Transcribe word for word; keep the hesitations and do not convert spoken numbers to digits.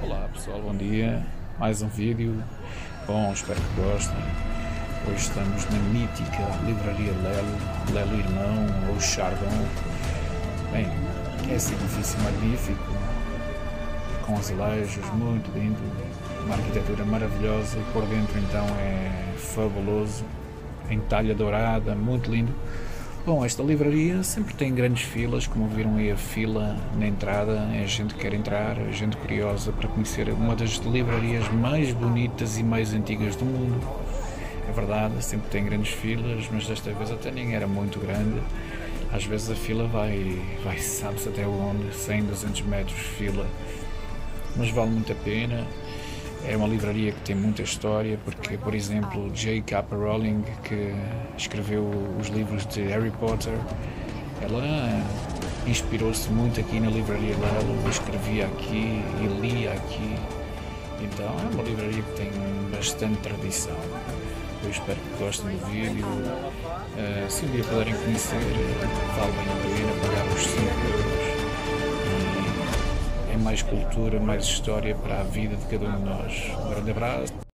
Olá pessoal, bom dia. Mais um vídeo. Bom, espero que gostem. Hoje estamos na mítica Livraria Lelo, Lelo Irmão ou Chardon. Bem, é esse edifício magnífico, com azulejos, muito lindo, uma arquitetura maravilhosa e por dentro então é fabuloso, em talha dourada, muito lindo. Bom, esta livraria sempre tem grandes filas, como viram aí a fila na entrada, é gente que quer entrar, é gente curiosa para conhecer uma das livrarias mais bonitas e mais antigas do mundo. É verdade, sempre tem grandes filas, mas desta vez até nem era muito grande. Às vezes a fila vai, vai sabe-se até onde, cem, duzentos metros de fila, mas vale muito a pena. É uma livraria que tem muita história, porque, por exemplo, J K Rowling, que escreveu os livros de Harry Potter, ela inspirou-se muito aqui na livraria dela, escrevia aqui e lia aqui. Então é uma livraria que tem bastante tradição. Eu espero que gostem do vídeo. Uh, se um dia puderem conhecer, vale bem a pena pagar os cinco euros. Mais cultura, mais história para a vida de cada um de nós. Um grande abraço.